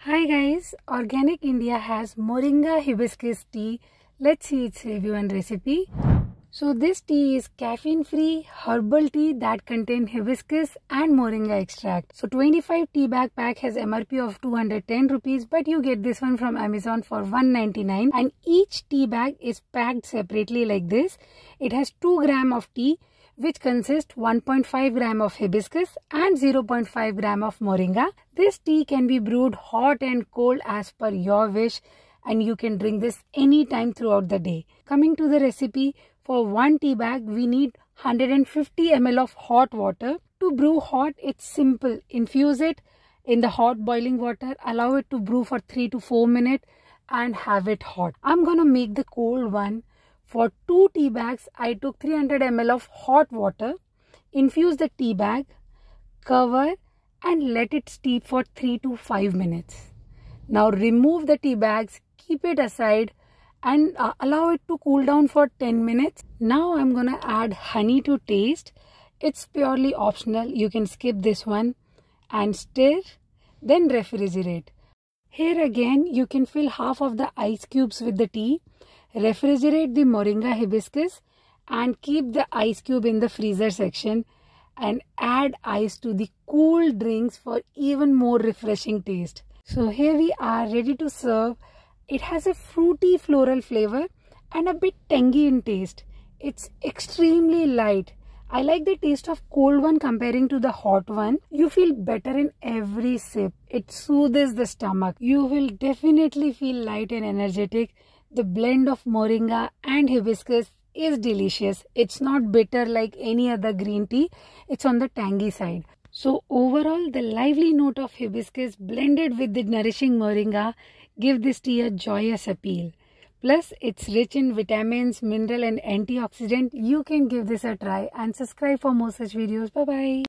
Hi guys, Organic India has Moringa hibiscus tea. Let's see its review and recipe. So this tea is caffeine free herbal tea that contains hibiscus and moringa extract. So 25 tea bag pack has MRP of 210 rupees, but you get this one from Amazon for 199, and each tea bag is packed separately like this. It has 2 gram of tea, which consists 1.5 gram of hibiscus and 0.5 gram of moringa. This tea can be brewed hot and cold as per your wish, and you can drink this anytime throughout the day. Coming to the recipe, for 1 tea bag we need 150 ml of hot water. To brew hot, it's simple. Infuse it in the hot boiling water, allow it to brew for 3 to 4 minutes and have it hot. I'm gonna make the cold one. For 2 tea bags, I took 300 ml of hot water, infuse the tea bag, cover and let it steep for 3 to 5 minutes. Now remove the tea bags, keep it aside and allow it to cool down for 10 minutes. Now I'm gonna add honey to taste. It's purely optional. You can skip this one and stir, then refrigerate. Here again, you can fill half of the ice cubes with the tea. Refrigerate the moringa hibiscus and keep the ice cube in the freezer section, and add ice to the cool drinks for even more refreshing taste. So here we are ready to serve. It has a fruity floral flavor and a bit tangy in taste. It's extremely light. I like the taste of cold one comparing to the hot one. You feel better in every sip. It soothes the stomach. You will definitely feel light and energetic. The blend of moringa and hibiscus is delicious. It's not bitter like any other green tea. It's on the tangy side. So overall, the lively note of hibiscus blended with the nourishing moringa give this tea a joyous appeal. Plus, it's rich in vitamins, mineral and antioxidant. You can give this a try and subscribe for more such videos. Bye-bye.